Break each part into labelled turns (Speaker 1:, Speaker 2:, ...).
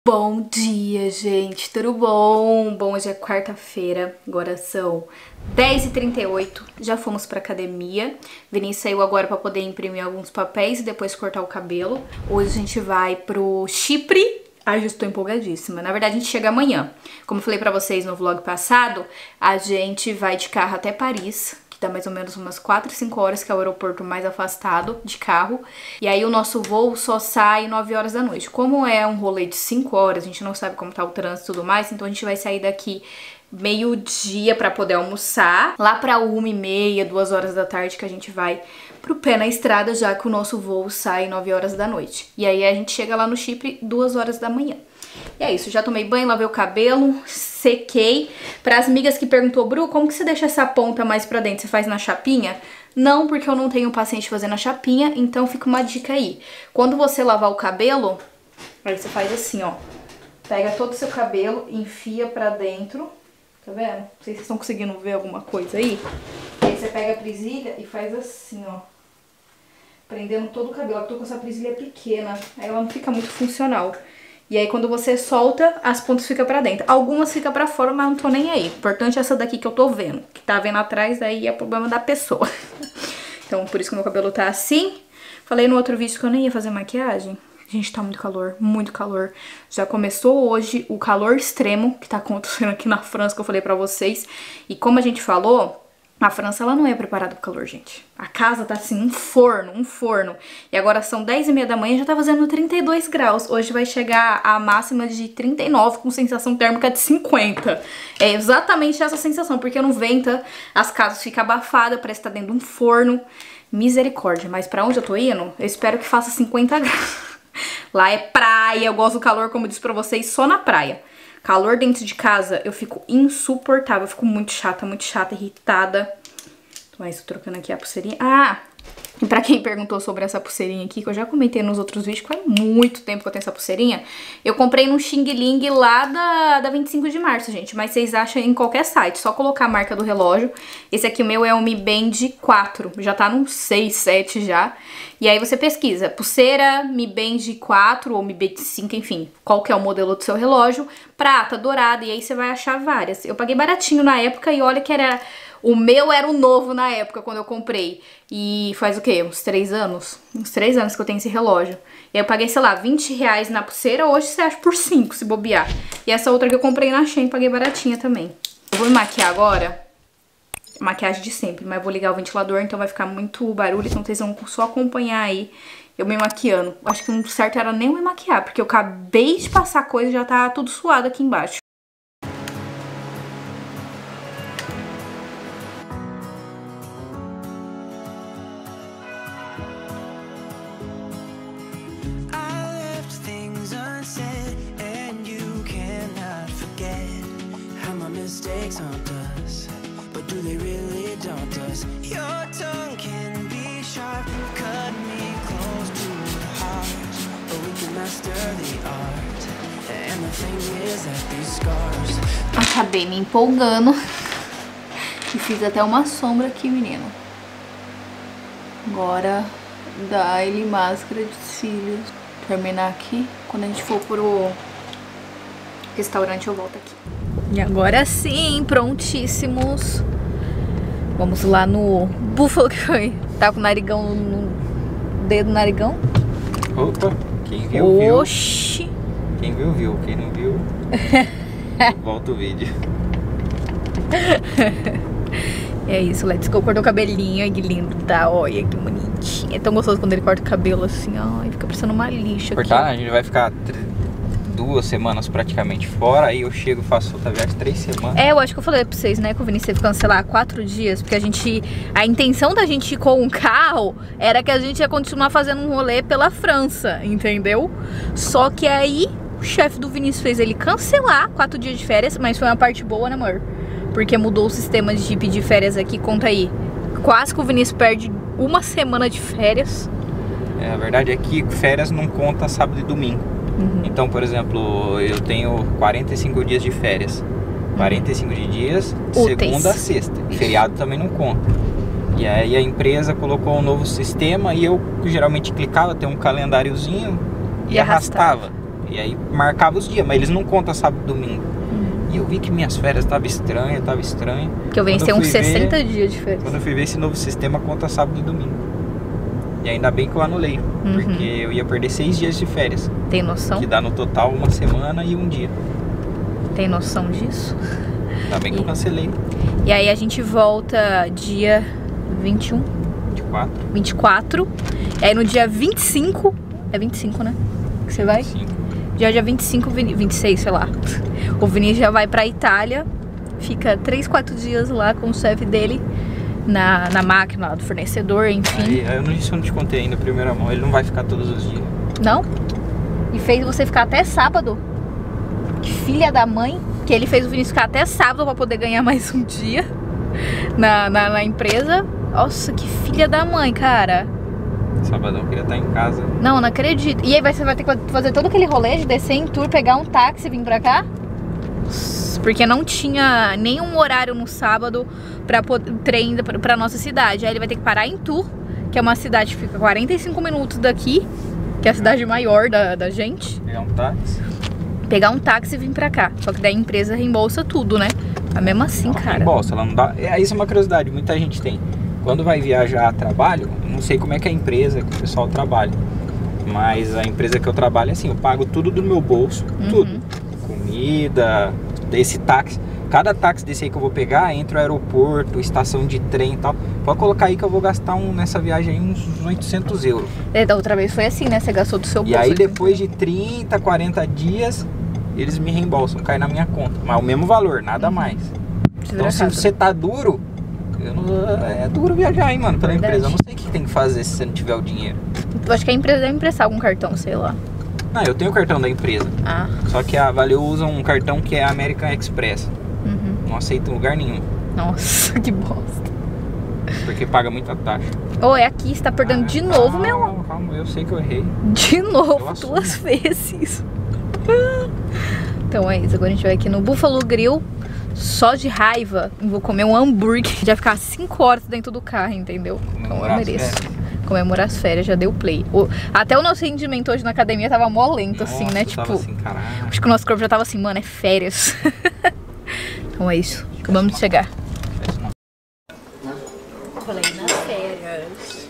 Speaker 1: Bom dia, gente, tudo bom? Bom, hoje é quarta-feira, agora são 10h38, já fomos pra academia. Vinícius saiu agora pra poder imprimir alguns papéis e depois cortar o cabelo. Hoje a gente vai pro Chipre. Ai, já estou empolgadíssima. Na verdade, a gente chega amanhã. Como eu falei pra vocês no vlog passado, a gente vai de carro até Paris, que dá mais ou menos umas 4, 5 horas, que é o aeroporto mais afastado de carro. E aí o nosso voo só sai 9 horas da noite. Como é um rolê de 5 horas, a gente não sabe como tá o trânsito e tudo mais, então a gente vai sair daqui meio-dia pra poder almoçar. Lá pra 1h30, 2 horas da tarde que a gente vai pro pé na estrada, já que o nosso voo sai 9 horas da noite. E aí a gente chega lá no Chipre 2 horas da manhã. E é isso, já tomei banho, lavei o cabelo, sequei. Para as amigas que perguntou, Bru, como que você deixa essa ponta mais pra dentro? Você faz na chapinha? Não, porque eu não tenho paciente fazendo a chapinha, então fica uma dica aí. Quando você lavar o cabelo, aí você faz assim, ó. Pega todo o seu cabelo, enfia pra dentro, tá vendo? Não sei se vocês estão conseguindo ver alguma coisa aí. Aí você pega a presilha e faz assim, ó. Prendendo todo o cabelo. Eu tô com essa presilha pequena, aí ela não fica muito funcional. E aí quando você solta, as pontas ficam pra dentro. Algumas ficam pra fora, mas não tô nem aí. O importante é essa daqui que eu tô vendo. Que tá vendo atrás, aí é problema da pessoa. Então por isso que o meu cabelo tá assim. Falei no outro vídeo que eu nem ia fazer maquiagem. Gente, tá muito calor, muito calor. Já começou hoje o calor extremo que tá acontecendo aqui na França, que eu falei pra vocês. E como a gente falou, a França, ela não é preparada pro calor, gente. A casa tá assim, um forno. E agora são 10h30 da manhã, já tá fazendo 32 graus. Hoje vai chegar a máxima de 39, com sensação térmica de 50. É exatamente essa sensação, porque não venta, as casas ficam abafadas, parece que tá dentro de um forno. Misericórdia, mas pra onde eu tô indo, eu espero que faça 50 graus. Lá é praia, eu gosto do calor, como eu disse pra vocês, só na praia. Calor dentro de casa, eu fico insuportável, eu fico muito chata, irritada. Então é isso, trocando aqui a pulseirinha. Ah, e pra quem perguntou sobre essa pulseirinha aqui, que eu já comentei nos outros vídeos, que faz muito tempo que eu tenho essa pulseirinha, eu comprei no Xing Ling lá da 25 de março, gente. Mas vocês acham em qualquer site, só colocar a marca do relógio. Esse aqui, o meu, é o Mi Band 4, já tá no 6, 7 já. E aí você pesquisa, pulseira, Mi Band 4 ou Mi Band 5, enfim, qual que é o modelo do seu relógio, prata, dourada, e aí você vai achar várias. Eu paguei baratinho na época e olha que era... O meu era o novo na época, quando eu comprei. E faz o quê? Uns 3 anos? Uns 3 anos que eu tenho esse relógio. E aí eu paguei, sei lá, 20 reais na pulseira. Hoje você acha por 5, se bobear. E essa outra que eu comprei na Shein, paguei baratinha também. Eu vou me maquiar agora. Maquiagem de sempre, mas vou ligar o ventilador, então vai ficar muito barulho. Então vocês vão só acompanhar aí eu me maquiando. Acho que o certo era nem me maquiar, porque eu acabei de passar coisa e já tá tudo suado aqui embaixo.
Speaker 2: Mistakes haunt us, but do they really daunt us? Your tongue can be sharp, cut me close to the heart, but we can master the art. And the thing is that these scars.
Speaker 1: Acabei me empolgando e fiz até uma sombra aqui, menino. Agora dá ele máscara de cílios. Terminar aqui. Quando a gente for pro restaurante eu volto aqui. E agora sim, prontíssimos. Vamos lá no Búfalo, que foi. Tá com o narigão no dedo do narigão.
Speaker 3: Opa, quem viu, viu.
Speaker 1: Oxi.
Speaker 3: Quem viu, viu. Quem não viu, volta o vídeo.
Speaker 1: É isso, Let's Go cortou o cabelinho. Ai, que lindo, tá? Olha que bonitinho. É tão gostoso quando ele corta o cabelo assim, ó. Fica parecendo uma lixa aqui.
Speaker 3: Cortar, a gente vai ficar 2 semanas praticamente fora, aí eu chego e faço outra viagem 3 semanas. É,
Speaker 1: eu acho que eu falei pra vocês, né, que o Vinícius teve que cancelar 4 dias, porque a intenção da gente ir com um carro era que a gente ia continuar fazendo um rolê pela França, entendeu? Só que aí o chefe do Vinícius fez ele cancelar 4 dias de férias, mas foi uma parte boa, né, amor? Porque mudou o sistema de pedir férias aqui, conta aí. Quase que o Vinícius perde 1 semana de férias.
Speaker 3: É, a verdade é que férias não conta sábado e domingo. Então, por exemplo, eu tenho 45 dias de férias. 45 dias, segunda a sexta. Feriado também não conta. E aí a empresa colocou um novo sistema e eu geralmente clicava, tem um calendáriozinho e arrastava. E aí marcava os dias, mas eles não contam sábado e domingo. E eu vi que minhas férias estavam estranhas,
Speaker 1: Que eu venci uns 60 dias de férias.
Speaker 3: Quando eu fui ver esse novo sistema, conta sábado e domingo. E ainda bem que eu anulei, porque eu ia perder 6 dias de férias.
Speaker 1: Tem noção?
Speaker 3: Que dá no total uma semana e um dia.
Speaker 1: Tem noção disso?
Speaker 3: Ainda bem que eu cancelei.
Speaker 1: E aí a gente volta dia 21? 24. E aí no dia 25, é 25, né? Que você vai?
Speaker 3: 25.
Speaker 1: Dia 25, 26, sei lá. O Vinícius já vai pra Itália, fica 3, 4 dias lá com o chefe dele na máquina lá do fornecedor, enfim.
Speaker 3: Aí, isso eu não te contei ainda, primeira mão, ele não vai ficar todos os dias.
Speaker 1: Não? E fez você ficar até sábado? Que filha da mãe, que ele fez o Vinícius ficar até sábado pra poder ganhar mais um dia na empresa. Nossa, que filha da mãe, cara.
Speaker 3: Sabadão, queria estar em casa.
Speaker 1: Não acredito. E aí você vai ter que fazer todo aquele rolê de descer em Tours, pegar um táxi e vir pra cá? Porque não tinha nenhum horário no sábado pra trem pra nossa cidade. Aí ele vai ter que parar em Tours, que é uma cidade que fica 45 minutos daqui, que é a cidade maior da gente. Pegar um táxi e vir pra cá. Só que daí a empresa reembolsa tudo, né? Mas mesmo assim,
Speaker 3: ela
Speaker 1: cara.
Speaker 3: Reembolsa, ela não dá. Isso é uma curiosidade, muita gente tem. Quando vai viajar a trabalho, não sei como é que é a empresa que o pessoal trabalha. Mas a empresa que eu trabalho é assim, eu pago tudo do meu bolso, tudo. Comida, esse táxi. Cada táxi desse aí que eu vou pegar, entre o aeroporto, estação de trem e tal. Pode colocar aí que eu vou gastar nessa viagem aí uns 800 euros.
Speaker 1: Da outra vez foi assim, né? Você gastou do seu bolso.
Speaker 3: E aí depois de 30, 40 dias, eles me reembolsam, cai na minha conta. Mas o mesmo valor, nada mais. Então se você tá duro, é duro viajar, hein, mano, pela empresa. Eu não sei o que tem que fazer se você não tiver o dinheiro.
Speaker 1: Eu acho que a empresa deve emprestar algum cartão, sei lá.
Speaker 3: Não, eu tenho o cartão da empresa. Só que a Valeo usa um cartão que é American Express. Não aceita em lugar nenhum.
Speaker 1: Nossa, que bosta.
Speaker 3: Porque paga muita taxa.
Speaker 1: É aqui, você tá perdendo de novo, meu.
Speaker 3: Calma, eu sei que eu errei.
Speaker 1: De novo, 2 vezes. Então é isso, agora a gente vai aqui no Buffalo Grill. Só de raiva, vou comer um hambúrguer. Já ficar 5 horas dentro do carro, entendeu? Então eu mereço. Comemorar as férias, já deu play. Até o nosso rendimento hoje na academia tava mó lento, assim, né? Tipo,
Speaker 3: assim,
Speaker 1: acho que o nosso corpo já tava assim, mano, é férias. Então é isso, acabamos de chegar. Falei nas férias.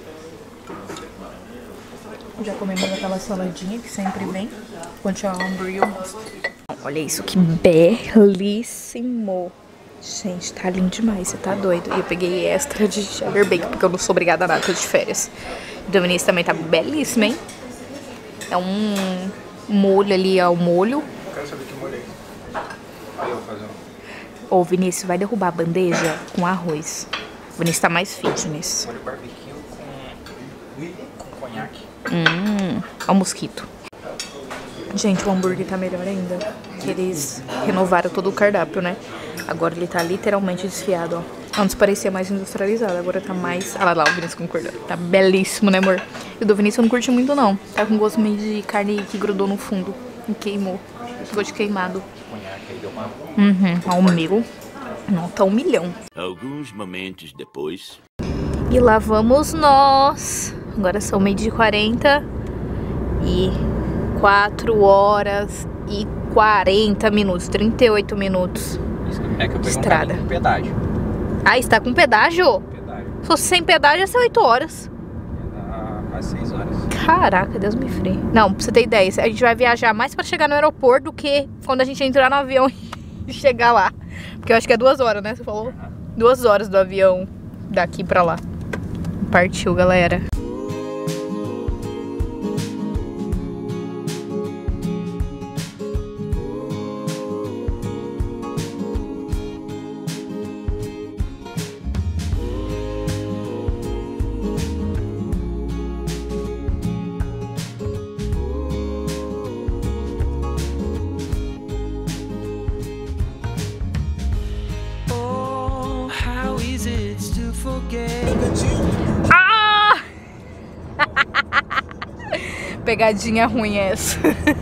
Speaker 1: Já comemos aquela saladinha que sempre vem. Quando tiver um hambúrguer, eu mostro. Olha isso, que belíssimo. Gente, tá lindo demais, você tá doido. E eu peguei extra de cheddar bacon, porque eu não sou obrigada a nada, tô de férias. O do Vinícius também tá belíssimo, hein? É um molho ali, ó, o molho.
Speaker 3: Eu quero saber que molho é esse. Aí eu vou fazer
Speaker 1: Ô, Vinícius, vai derrubar a bandeja com arroz. O Vinícius tá mais fitness.
Speaker 3: molho barbecue com conhaque.
Speaker 1: Ó o mosquito. Gente, o hambúrguer tá melhor ainda. Eles renovaram todo o cardápio, né? Agora ele tá literalmente desfiado, ó. Antes parecia mais industrializado, agora tá mais... Ah lá, o Vinícius concordou. Tá belíssimo, né, amor? E o do Vinícius eu não curti muito, não. Tá com gosto meio de carne que grudou no fundo e queimou. Gosto de queimado.
Speaker 3: Conhaque aí deu uma...
Speaker 1: Ó o meu. Nota 1 milhão.
Speaker 4: Alguns momentos depois...
Speaker 1: E lá vamos nós. Agora são 12h40 e 4 horas e 40 minutos, 38 minutos.
Speaker 3: É que eu peguei
Speaker 1: estrada.
Speaker 3: Um pedágio.
Speaker 1: Ah, está com pedágio? Se fosse sem pedágio, ia ser 8 horas.
Speaker 3: Às 6 horas.
Speaker 1: Caraca, Deus me free. Não, pra você ter ideia, a gente vai viajar mais pra chegar no aeroporto do que quando a gente entrar no avião e chegar lá. Porque eu acho que é 2 horas, né? Você falou? 2 horas do avião daqui pra lá. Partiu, galera. Ah! Pegadinha ruim essa.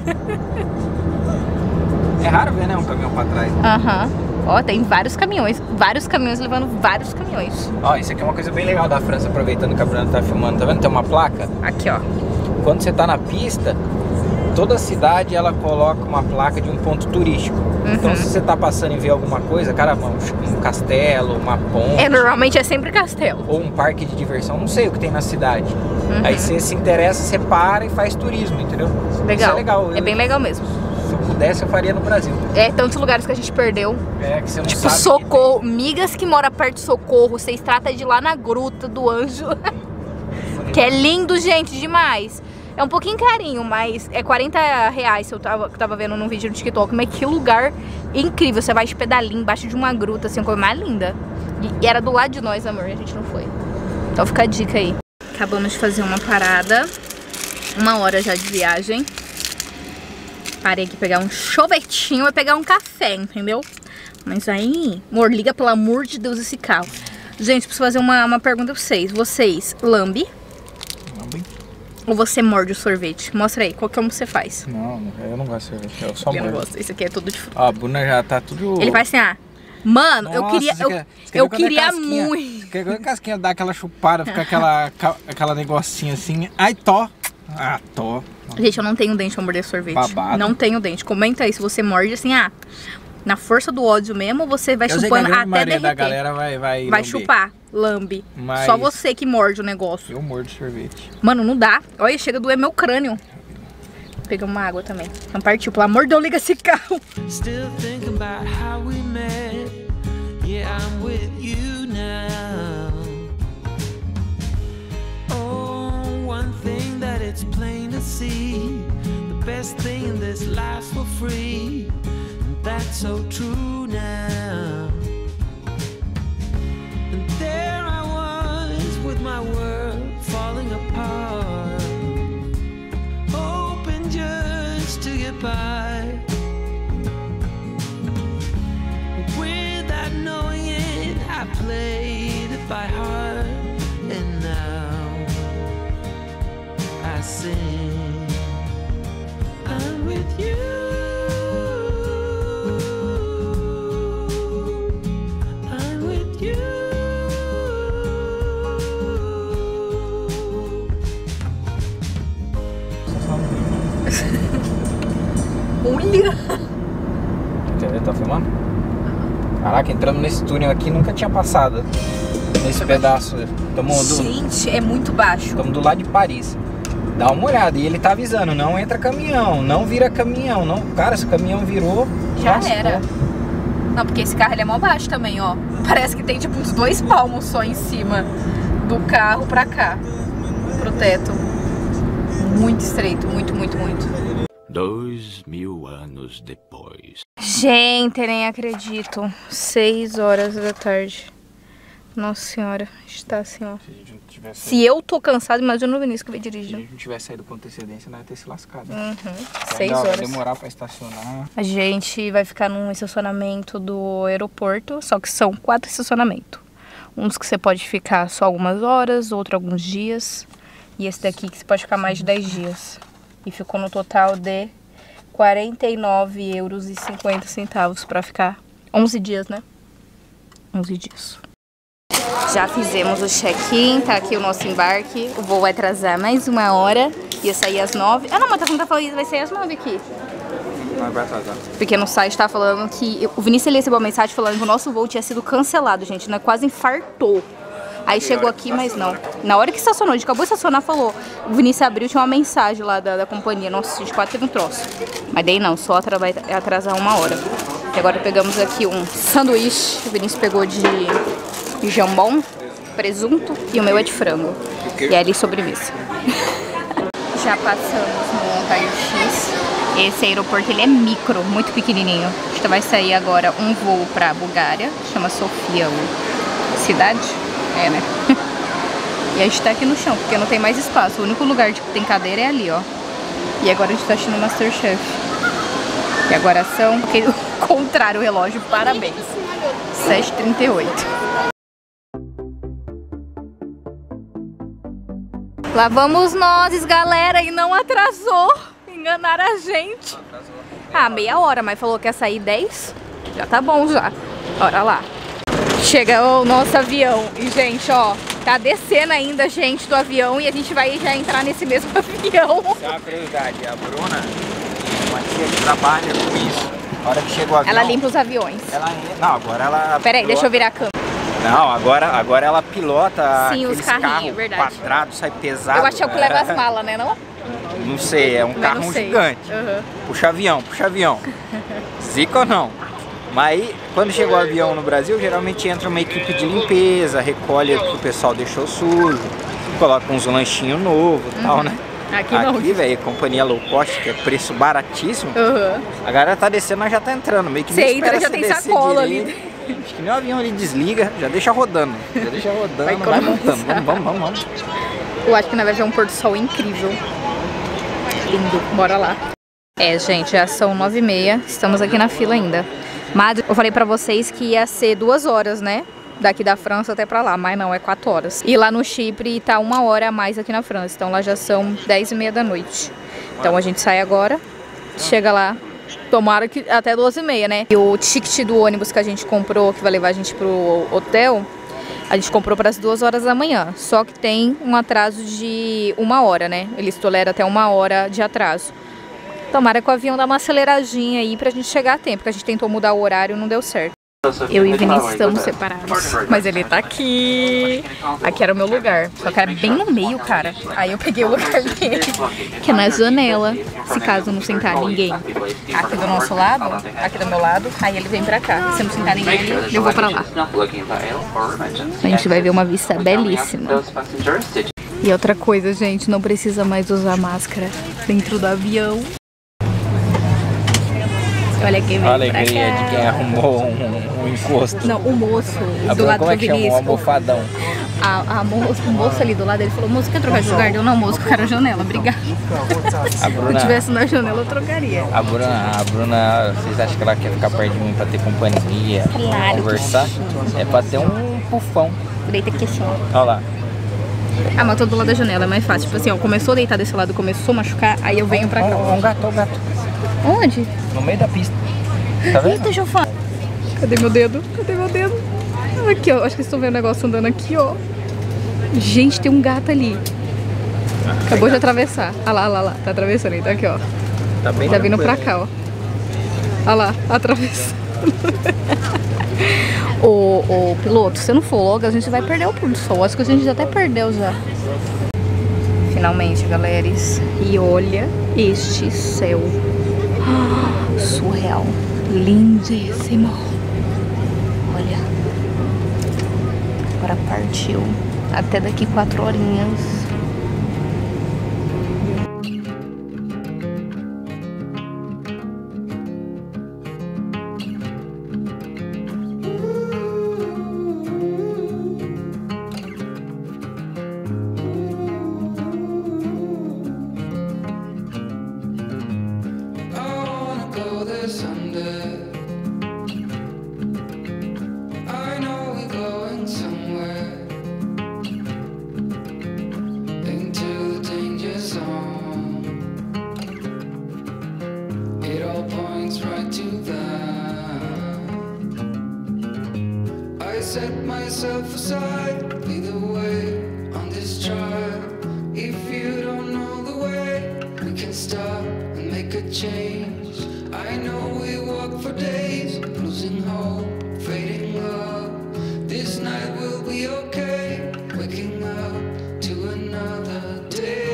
Speaker 3: É raro ver, né, um caminhão pra trás.
Speaker 1: Ó, tem vários caminhões levando vários caminhões.
Speaker 3: Ó, isso aqui é uma coisa bem legal da França, aproveitando que a Bruna tá filmando, tá vendo? Tem uma placa.
Speaker 1: Aqui, ó.
Speaker 3: Quando você tá na pista, toda cidade ela coloca uma placa de um ponto turístico. Então se você tá passando e vê alguma coisa, caramba, um castelo, uma ponte.
Speaker 1: Normalmente é sempre castelo.
Speaker 3: Ou um parque de diversão, não sei o que tem na cidade. Aí você se interessa, você para e faz turismo, entendeu?
Speaker 1: Legal.
Speaker 3: Isso é legal.
Speaker 1: É bem legal mesmo.
Speaker 3: Se eu pudesse, eu faria no Brasil.
Speaker 1: É, tantos lugares que a gente perdeu.
Speaker 3: É, que você não
Speaker 1: tipo,
Speaker 3: sabe.
Speaker 1: Socorro, migas que mora perto de Socorro, vocês tratam de ir lá na Gruta do Anjo. Que é lindo, gente, demais. É um pouquinho carinho, mas é R$40 se eu tava vendo num vídeo no TikTok. Mas que lugar incrível, você vai de pedalinho embaixo de uma gruta, assim, uma coisa mais linda. E era do lado de nós, amor, a gente não foi. Então fica a dica aí. Acabamos de fazer uma parada, 1 hora já de viagem. Parei aqui pegar um sorvetinho e pegar um café, entendeu? Mas aí, amor, liga pelo amor de Deus esse carro. Gente, preciso fazer uma pergunta pra vocês. Vocês lambe?
Speaker 3: Lambe?
Speaker 1: Ou você morde o sorvete? Mostra aí, como você faz?
Speaker 3: Não, eu não gosto de sorvete, eu só mordo.
Speaker 1: Eu não gosto, esse aqui é tudo de fruta.
Speaker 3: Ó, a Bruna já tá tudo...
Speaker 1: Ele faz assim, ah... Mano,
Speaker 3: Nossa,
Speaker 1: eu queria muito.
Speaker 3: Quer ver a casquinha dar aquela chupada, fica aquela negocinho assim. Ai, tó. Ah, tó.
Speaker 1: Gente, eu não tenho dente pra morder sorvete.
Speaker 3: Babado.
Speaker 1: Não tenho dente. Comenta aí se você morde assim, ah, na força do ódio mesmo, você vai chupando até derreter.
Speaker 3: Da galera vai
Speaker 1: chupar, lambe.
Speaker 3: Mas
Speaker 1: só você que morde o negócio.
Speaker 3: Eu mordo sorvete.
Speaker 1: Mano, não dá. Olha, chega a doer meu crânio. Pegar uma água também. Não partiu. Pelo amor de Deus, liga esse carro.
Speaker 2: Still thinking about how we met. Yeah, I'm with you now. Oh, one thing that it's plain to see. The best thing in this life's for free. And that's so true now. And there I was with my world falling apart. Hoping just to get by. Without knowing it, I played it by heart. And now I sing, I'm with you. I'm with you.
Speaker 1: Olha!
Speaker 3: Entendeu? Tá filmando? Caraca, entrando nesse túnel aqui nunca tinha passado. Nesse pedaço.
Speaker 1: Gente, é muito baixo.
Speaker 3: Estamos do lado de Paris. Dá uma olhada. E ele tá avisando, não entra caminhão, não vira caminhão. Não. Cara, se o caminhão virou...
Speaker 1: Já era. Não, porque esse carro ele é mó baixo também, ó. Parece que tem tipo uns 2 palmos só em cima do carro pra cá. Pro teto. Muito estreito, muito, muito, muito.
Speaker 4: 2000 anos depois.
Speaker 1: Gente, nem acredito. 6 horas da tarde. Nossa senhora, a gente tá assim, ó. Se eu tô cansado, imagina o Vinícius que vai dirigindo.
Speaker 3: Se a gente não tivesse saído com antecedência, não ia ter se lascado.
Speaker 1: 6 horas.
Speaker 3: Vai demorar pra estacionar.
Speaker 1: A gente vai ficar num estacionamento do aeroporto, só que são 4 estacionamentos. Uns que você pode ficar só algumas horas, outro alguns dias. E esse daqui que você pode ficar mais de 10 dias. E ficou no total de €49,50 pra ficar 11 dias, né? 11 dias. Já fizemos o check-in, tá aqui o nosso embarque. O voo vai atrasar mais 1 hora. Ia sair às 9. Ah, não, mas não tá falando que vai sair às 9 aqui.
Speaker 3: Não vai atrasar.
Speaker 1: Porque no site tá falando que... O Vinícius recebeu uma mensagem falando que o nosso voo tinha sido cancelado, gente. Né? Quase infartou. Aí chegou aqui, mas não. Na hora que estacionou, a gente acabou de estacionar, falou. O Vinícius abriu, tinha uma mensagem lá da companhia. Nossa, a gente quase teve um troço. Mas daí não, só vai atrasar 1 hora. E agora pegamos aqui um sanduíche. O Vinícius pegou de jambon, presunto e o meu é de frango. E ali sobremesa. Já passamos no raio-x. Esse aeroporto ele é micro, muito pequenininho. A gente vai sair agora um voo pra Bulgária. Chama Sofia, cidade. É, né? E a gente tá aqui no chão, porque não tem mais espaço. O único lugar que tem cadeira é ali, ó. E agora a gente tá assistindo o Masterchef. E agora são... o contrário, o relógio, parabéns. 7h38. Lá vamos nós, galera, e não atrasou. Enganaram a gente. Ah, meia hora, mas falou que ia sair 10. Já tá bom já. Bora lá. Chega o nosso avião. E, gente, ó, tá descendo ainda gente do avião e a gente vai já entrar nesse mesmo avião.
Speaker 3: Essa é a prioridade. A Bruna tia que trabalha com isso. A hora que chega o avião...
Speaker 1: Ela limpa os aviões.
Speaker 3: Não, agora ela...
Speaker 1: Peraí, deixa eu virar a câmera.
Speaker 3: Não, agora ela pilota.
Speaker 1: Sim, os carrinhos,
Speaker 3: carros
Speaker 1: verdade.
Speaker 3: quadrados, sai pesado.
Speaker 1: Eu acho que é o que leva as malas, né, não?
Speaker 3: Não sei, é um carro gigante. Puxa avião. Zica ou não? Mas aí, quando chegou o avião no Brasil, geralmente entra uma equipe de limpeza, recolhe o que o pessoal deixou sujo, coloca uns lanchinhos novos e tal, né? Aqui, velho, companhia low cost, que é preço baratíssimo. A galera tá descendo, mas já tá entrando. Meio que
Speaker 1: você entra, já tem sacola ali.
Speaker 3: Acho que nem o avião ali desliga, já deixa rodando. Vai montando. Vamos.
Speaker 1: Eu acho que na verdade é um pôr do sol incrível. Lindo, bora lá. Gente, já são 9h30, estamos aqui na fila ainda. Mas eu falei pra vocês que ia ser 2 horas, né? Daqui da França até pra lá, mas não, é 4 horas. E lá no Chipre tá 1 hora a mais aqui na França, então lá já são 10h30 da noite. Então a gente sai agora, chega lá, tomara que até 12h30, né? E o ticket do ônibus que a gente comprou, que vai levar a gente pro hotel, a gente comprou para as 2 horas da manhã. Só que tem um atraso de 1 hora, né? Eles toleram até 1 hora de atraso. Tomara que o avião dá uma aceleradinha aí pra gente chegar a tempo, porque a gente tentou mudar o horário e não deu certo. Eu e o Vinícius estamos separados, mas ele tá aqui. Aqui era o meu lugar, só que era bem no meio, cara. Aí eu peguei o lugar dele, que é na janela, se caso não sentar ninguém aqui do nosso lado, aqui do meu lado, aí ele vem pra cá. Se não sentar ninguém ali, eu vou pra lá. A gente vai ver uma vista belíssima. E outra coisa, gente, não precisa mais usar máscara dentro do avião. Olha quem veio.
Speaker 3: Olha a alegria de quem arrumou um encosto.
Speaker 1: Não, o moço do lado do Vinícius.
Speaker 3: O almofadão.
Speaker 1: O moço ali do lado, ele falou, moço, quer trocar de lugar? Eu não, moço, eu quero a janela, obrigado. Se eu tivesse na janela, eu trocaria.
Speaker 3: A Bruna, vocês acham que ela quer ficar perto de mim pra ter companhia?
Speaker 1: Claro.
Speaker 3: Conversar? É pra ter um pufão.
Speaker 1: Deita aqui assim.
Speaker 3: Olha lá.
Speaker 1: Ah, mas eu tô do lado da janela, é mais fácil. Tipo assim, ó, começou a deitar desse lado, começou a machucar, aí eu venho pra cá.
Speaker 3: Um gato.
Speaker 1: Onde?
Speaker 3: No meio da pista. Tá vendo?
Speaker 1: Eita, Jofã. Cadê meu dedo? Aqui, ó. Acho que vocês estão vendo o negócio andando aqui, ó. Gente, tem um gato ali. Acabou de atravessar. Olha lá. Tá atravessando, ele tá aqui, ó.
Speaker 3: Tá bem.
Speaker 1: Tá vindo pra cá, ó. Olha lá, atravessando. Ô, piloto, se não for logo, a gente vai perder o pôr do sol. Acho que a gente já até perdeu já. Finalmente, galera. E olha este céu. Surreal. Lindíssimo. Olha. Agora partiu. Até daqui 4 horinhas.
Speaker 2: Set myself aside, lead the way on this trial. If you don't know the way, we can stop and make a change. I know we walk for days, losing hope, fading love. This night will be okay, waking up to another day.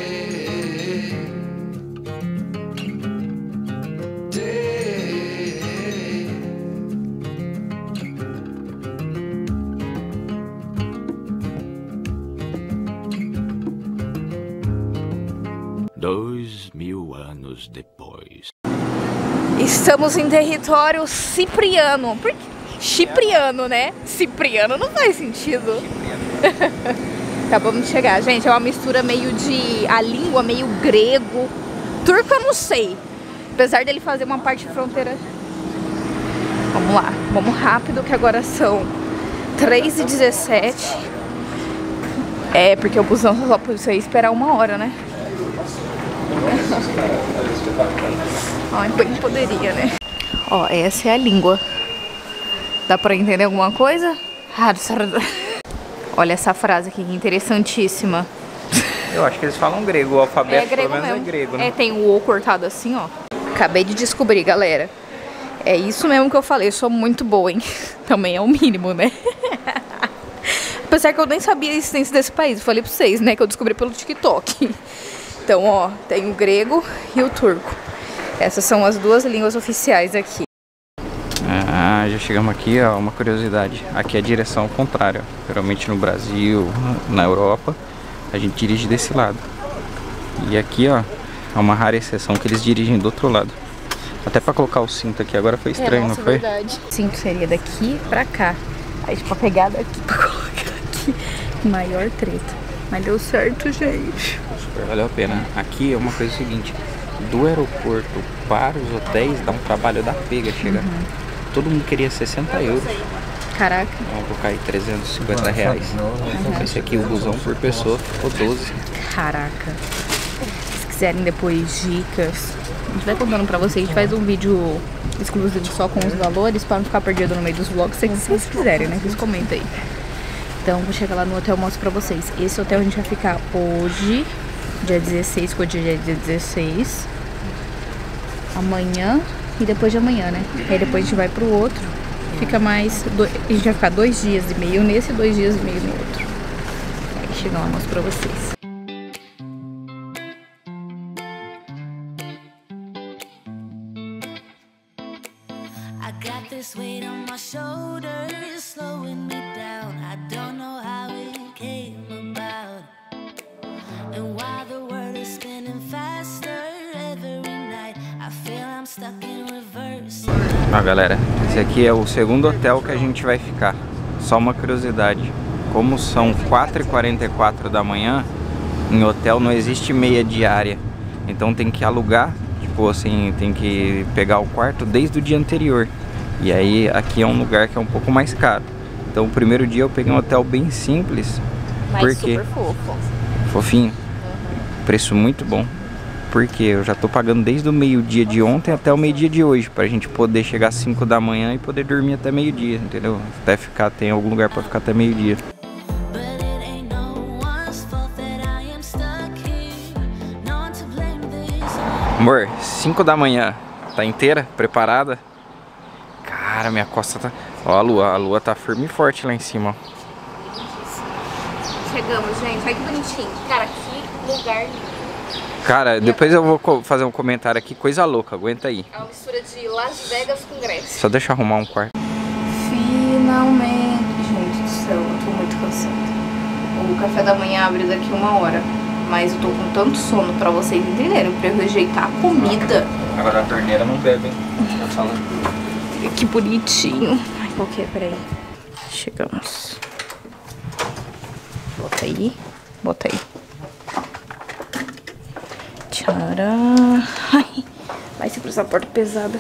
Speaker 4: Dois mil anos depois.
Speaker 1: Estamos em território cipriano. Por que? Cipriano, né? Cipriano não faz sentido. Acabamos de chegar. Gente, é uma mistura meio de... A língua meio grego. Turco eu não sei. Apesar dele fazer uma parte fronteira. Vamos lá. Vamos rápido que agora são 3h17. É, porque o busão só precisa esperar 1 hora, né? Ai, bem poderia, né? Ó, essa é a língua. Dá pra entender alguma coisa? Olha essa frase aqui, interessantíssima.
Speaker 3: Eu acho que eles falam grego, o alfabeto
Speaker 1: é grego
Speaker 3: pelo menos
Speaker 1: mesmo.
Speaker 3: É grego, né?
Speaker 1: É, tem o O cortado assim, ó. Acabei de descobrir, galera. É isso mesmo que eu falei, eu sou muito boa, hein? Também é o mínimo, né? Apesar que eu nem sabia a existência desse país, eu falei pra vocês, né? Que eu descobri pelo TikTok. Então, ó, tem o grego e o turco. Essas são as duas línguas oficiais aqui.
Speaker 3: Ah, já chegamos aqui, ó, uma curiosidade. Aqui é a direção contrária. Geralmente no Brasil, na Europa, a gente dirige desse lado. E aqui, ó, é uma rara exceção que eles dirigem do outro lado. Até pra colocar o cinto aqui agora foi estranho,
Speaker 1: nossa,
Speaker 3: não foi?
Speaker 1: Verdade. O cinto seria daqui pra cá. Aí tipo, a pegada aqui pra colocar aqui. Maior treta. Mas deu certo, gente.
Speaker 3: Super valeu a pena. Aqui é uma coisa seguinte. Do aeroporto para os hotéis dá um trabalho da pega chegar. Todo mundo queria 60 euros.
Speaker 1: Caraca.
Speaker 3: Vamos colocar aí 350 reais. Esse aqui, o busão por pessoa, ficou 12.
Speaker 1: Caraca. Se quiserem depois dicas, a gente vai contando pra vocês. A gente faz um vídeo exclusivo só com os valores pra não ficar perdido no meio dos vlogs. Se vocês quiserem, né? Vocês comentem aí. Então, vou chegar lá no hotel e mostro pra vocês. Esse hotel a gente vai ficar hoje, dia 16, que hoje é dia 16. Amanhã e depois de amanhã, né? Aí depois a gente vai pro outro. Fica mais... A gente vai ficar 2 dias e meio nesse e 2 dias e meio no outro. Aí chega lá, mostro pra vocês.
Speaker 2: I got this weight on my shoulders, slowing me down. I don't know how it came about. And while the world is spinning faster every night, I feel I'm stuck in reverse.
Speaker 3: Ah, galera, esse aqui é o segundo hotel que a gente vai ficar. Só uma curiosidade. Como são 4h44 da manhã, em hotel não existe meia diária. Então tem que alugar. Tipo assim, tem que pegar o quarto desde o dia anterior. E aí aqui é um lugar que é um pouco mais caro. Então o primeiro dia eu peguei um hotel bem simples.
Speaker 1: Mas
Speaker 3: porque
Speaker 1: super fofo.
Speaker 3: Fofinho. Preço muito bom. Porque eu já tô pagando desde o meio-dia de ontem até o meio-dia de hoje. Pra gente poder chegar às 5 da manhã e poder dormir até meio-dia, entendeu? Até ficar, tem algum lugar pra ficar até meio-dia. Amor, 5 da manhã, tá inteira? Preparada? Cara, minha costa tá... Ó, a lua tá firme e forte lá em cima, ó.
Speaker 1: Chegamos, gente. Olha que bonitinho. Cara, que lugar lindo.
Speaker 3: Cara, depois eu vou fazer um comentário aqui, coisa louca, aguenta aí.
Speaker 1: É uma mistura de Las Vegas com Grécia.
Speaker 3: Só deixa eu arrumar um quarto.
Speaker 1: Finalmente, gente do céu, eu tô muito cansada. O café da manhã abre daqui 1 hora. Mas eu tô com tanto sono pra vocês entenderem, pra eu rejeitar a comida.
Speaker 3: Agora a torneira não bebe, hein? Tá falando.
Speaker 1: Que bonitinho. Ai, qual que é? Peraí. Chegamos. Bota aí. Bota aí. Tcharam. Ai, vai se cruzar a porta pesada.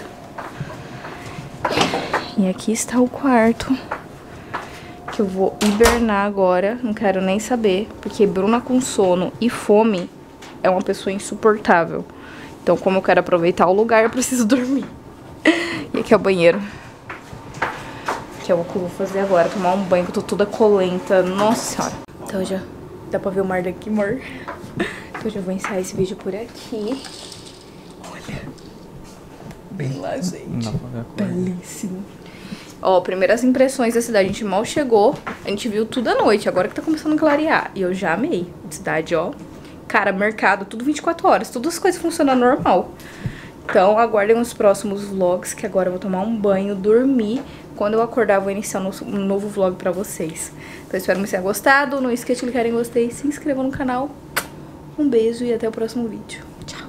Speaker 1: E aqui está o quarto. Que eu vou hibernar agora, não quero nem saber, porque Bruna com sono e fome é uma pessoa insuportável. Então, como eu quero aproveitar o lugar, eu preciso dormir. E aqui é o banheiro. Que é o que eu vou fazer agora, tomar um banho, que eu tô toda colenta. Nossa senhora. Então já dá pra ver o mar daqui, amor. Então já vou encerrar esse vídeo por aqui. Olha. Bem lá, gente. Belíssimo. Ó, primeiras impressões da cidade, a gente mal chegou, a gente viu tudo à noite, agora que tá começando a clarear. E eu já amei a cidade, ó. Cara, mercado, tudo 24 horas, todas as coisas funcionam normal. Então, aguardem os próximos vlogs, que agora eu vou tomar um banho, dormir. Quando eu acordar, eu vou iniciar um novo vlog pra vocês. Então, espero que vocês tenham gostado. Não esqueça de clicar em gostei, se inscrevam no canal. Um beijo e até o próximo vídeo. Tchau.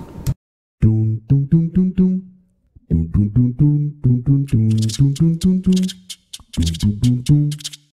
Speaker 5: Dum dum dum dum dum dum dum dum dum dum dum dum dum dum.